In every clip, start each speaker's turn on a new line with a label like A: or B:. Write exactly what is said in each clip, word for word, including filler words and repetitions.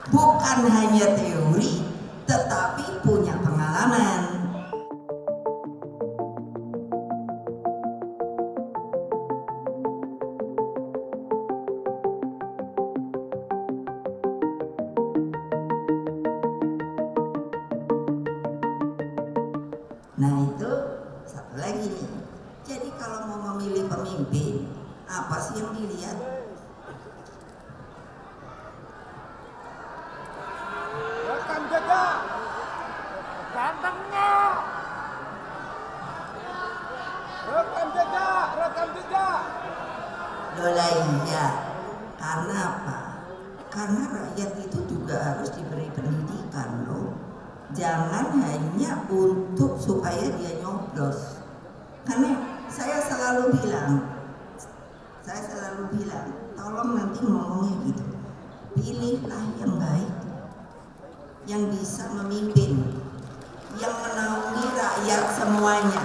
A: bukan hanya teori, tetapi punya pengalaman. Nah itu satu lagi nih. Jadi kalau mau memilih pemimpin, apa sih yang dilihat?
B: Rekam jejak, gantengnya. Rekam jejak, rekam jejak.
A: Lola iya. Karena apa? Karena rakyat itu juga harus diberi pendidikan loh. Jangan hanya untuk supaya dia nyoblos. Karena saya selalu bilang, saya selalu bilang, tolong nanti ngomongnya gitu. Pilihlah yang baik, yang bisa memimpin, yang menaungi rakyat semuanya,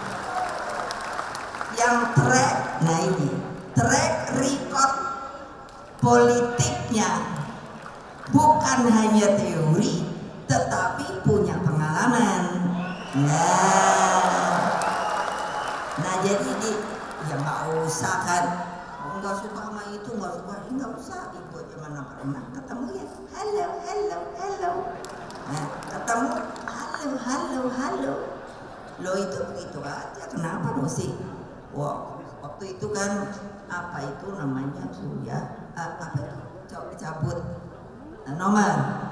A: yang track, nah ini track record politiknya bukan hanya teori, tetapi punya pengalaman. Nah, nah jadi di, ya nggak usah kan, nggak suka sama itu, nggak suka ini, nggak usah ikut aja mana pernah ketemu ya, halo, halo, halo. Nah, ketemu, halo, halo, halo. Lo itu begitu aja, kenapa mesti? Wah, waktu itu kan apa itu namanya tuh ya, apa itu cabut nomor.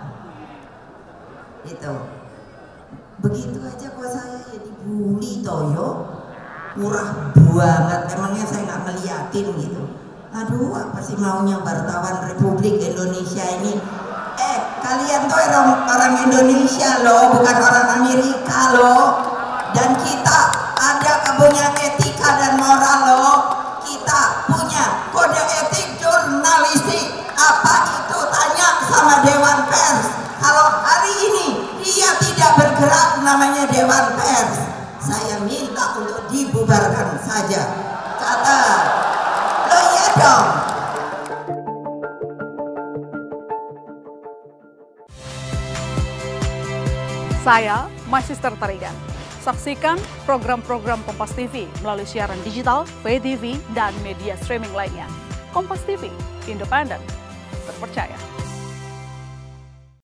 A: Itu begitu aja kok saya ya dibully toyo, murah banget, emangnya saya nggak ngeliatin gitu. Aduh, apa sih maunya wartawan Republik Indonesia ini? Eh, kalian tuh orang, orang Indonesia loh, bukan orang Amerika loh. Dan kita ada punya etika dan moral loh. Kita punya kode etik jurnalistik. Apa itu? Tanya sama Dewan Pers. Kalau hari ini dia tidak bergerak, namanya Dewan Pers, saya minta untuk dibubarkan saja. Kata, lo iya dong.
C: Saya Magister Tarigan. Saksikan program-program Kompas T V melalui siaran digital, pay T V, dan media streaming lainnya. Kompas T V, independen, terpercaya.